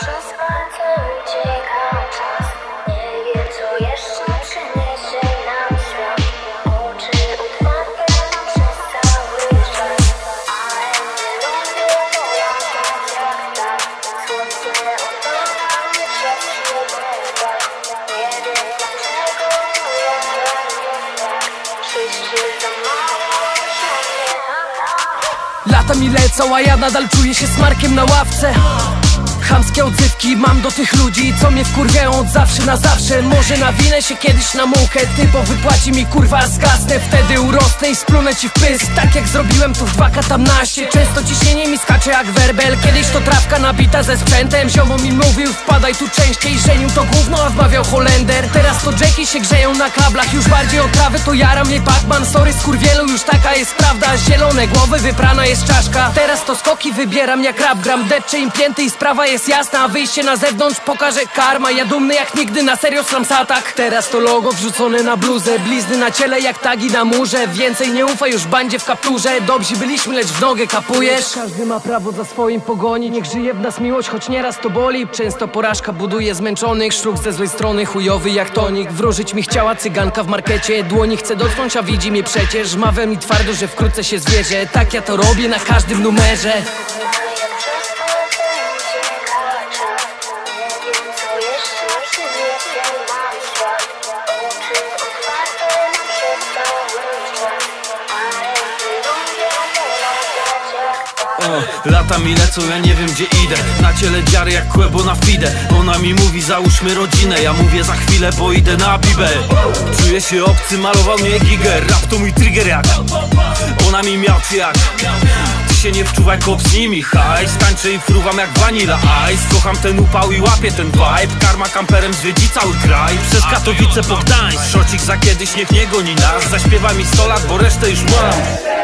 Przez palce ucieka czas. Nie wiem, co jeszcze przyniesie nam świat. Oczy otwarte mam przez cały czas. Ale nie lubię polatać jak tak. Słońce opada mnie przez siebie. Nie wiem dlaczego to ja tak. Wszyscy za mało się nie da. Lata mi lecą, a ja nadal czuję się smarkiem na ławce. Chamskie odzywki mam do tych ludzi, co mnie wkurwiają od zawsze na zawsze. Może nawinę się kiedyś na muchę, typo wypłaci mi kurwa zgasnę. Wtedy urosnę i splunę ci w pysk, tak jak zrobiłem tu w 2K17. Często ciśnienie mi skacze jak werbel. Kiedyś to trawka nabita ze sprzętem. Ziomo mi mówił wpadaj tu częściej, żenił to gówno, a wmawiał Holender. Teraz to Jacki się grzeją na kablach, już bardziej o trawę to jara mnie Pacman. Sorry skurwielu, już taka jest prawda. Zielone głowy, wyprana jest czaszka. Teraz to skoki wybieram jak rap gram. Depczę im pięty i sprawa jest jasna, a wyjście na zewnątrz pokaże karma. Ja dumny jak nigdy, na serio slamsatak. Teraz to logo wrzucone na bluzę, blizny na ciele jak tagi na murze. Więcej nie ufaj już bandzie w kapturze. Dobrzy byliśmy, lecz w nogę kapujesz. Każdy ma prawo za swoim pogoni. Niech żyje w nas miłość, choć nieraz to boli. Często porażka buduje zmęczonych. Szluk ze złej strony, chujowy jak tonik. Wróżyć mi chciała cyganka w markecie. Dłoni chce dotknąć, a widzi mnie przecież. Mawiam mi twardo, że wkrótce się zwierzę. Tak ja to robię na każdym numerze. Lata mi lecą, ja nie wiem gdzie idę. Na ciele dziary jak kłębo na fide. Ona mi mówi załóżmy rodzinę. Ja mówię za chwilę, bo idę na bibę. Czuję się obcy, malował mnie Giger. Rap to mój trigger jak ona mi miałczy jak. Ty się nie wczuwaj, kop z nimi hajs. Tańczę i fruwam jak Vanilla Ice. Kocham ten upał i łapię ten vibe. Karma kamperem zwiedzi cały kraj. Przez Katowice po Gdańsk. Szocik za kiedyś, niech nie goni nas. Zaśpiewa mi 100 lat, bo resztę już mam.